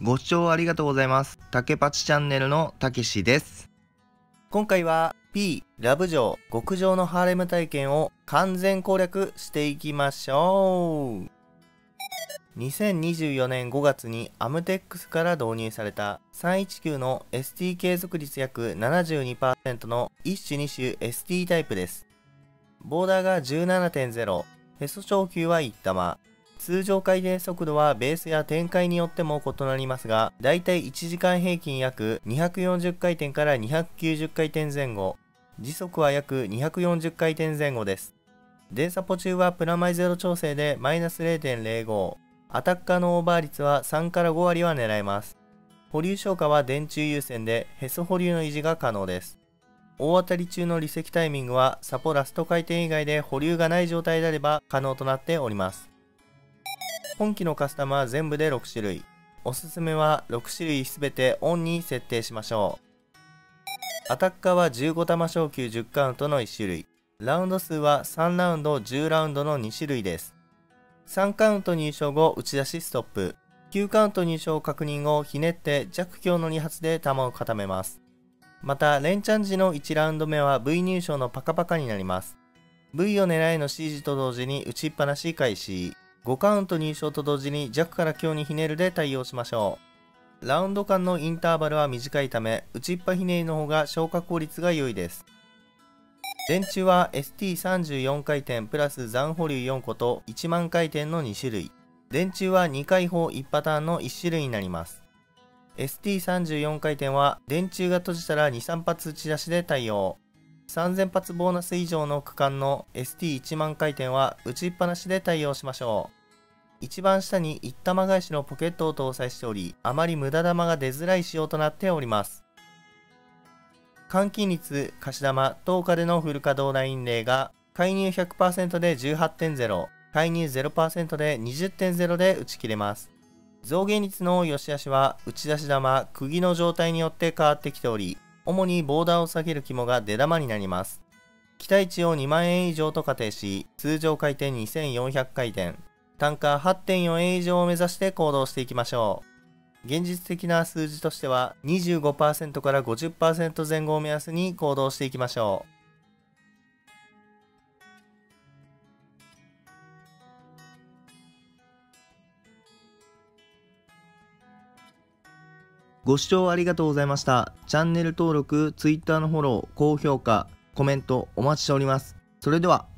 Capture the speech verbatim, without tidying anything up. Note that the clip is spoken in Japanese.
ご視聴ありがとうございます。竹パチチャンネルのたけしです。今回は P ラブ嬢極上のハーレム体験を完全攻略していきましょう。にせんにじゅうよねんごがつにアムテックスから導入されたさんいちきゅうの エスティー 継続率約 ななじゅうにパーセント のいっ種に種 エスティー タイプです。ボーダーが じゅうななてんゼロ、へそ超級はいち玉。通常回転速度はベースや展開によっても異なりますが、だいたいいちじかん平均約にひゃくよんじゅっかいてんからにひゃくきゅうじゅっかいてん前後、時速は約にひゃくよんじゅっかいてん前後です。電サポ中はプラマイゼロ調整でマイナス れいてんゼロご、アタッカーのオーバー率はさんからご割は狙えます。保留消化は電柱優先でへそ保留の維持が可能です。大当たり中の離席タイミングはサポラスト回転以外で保留がない状態であれば可能となっております。本機のカスタムは全部でろく種類。おすすめはろく種類すべてオンに設定しましょう。アタッカーはじゅうご玉昇級じゅうカウントのいち種類。ラウンド数はさんラウンドじゅうラウンドのに種類です。さんカウント入賞後打ち出しストップ。きゅうカウント入賞確認後ひねって弱強のに発で弾を固めます。また連チャン時のいちラウンド目は V 入賞のパカパカになります。V を狙いの C 字と同時に打ちっぱなし開始。ごカウント入賞と同時に弱から強にひねるで対応しましょう。ラウンド間のインターバルは短いため、打ちっぱひねりの方が消化効率が良いです。電柱は エスティーさんじゅうよん 回転プラス残保留よん個といちまん回転のに種類。電柱はに回砲いちパターンのいち種類になります。エスティーさんじゅうよん 回転は電柱が閉じたらにさん発打ち出しで対応。さんぜん発ボーナス以上の区間の エスティーいちまん回転は打ちっぱなしで対応しましょう。一番下にいち玉返しのポケットを搭載しており、あまり無駄玉が出づらい仕様となっております。換金率、貸し玉、等価でのフル稼働ライン例が介入 ひゃくパーセント で じゅうはちてんゼロ、介入 ゼロパーセント で にじゅってんゼロ で打ち切れます。増減率の良し悪しは打ち出し玉、釘の状態によって変わってきており、主にボーダーを下げる肝が出玉になります。期待値をにまんえん以上と仮定し、通常回転にせんよんひゃく回転、単価 はってんよんえん以上を目指して行動していきましょう。現実的な数字としては にじゅうごパーセント から ごじゅっパーセント 前後を目安に行動していきましょう。ご視聴ありがとうございました。チャンネル登録、Twitter のフォロー、高評価、コメントお待ちしております。それでは。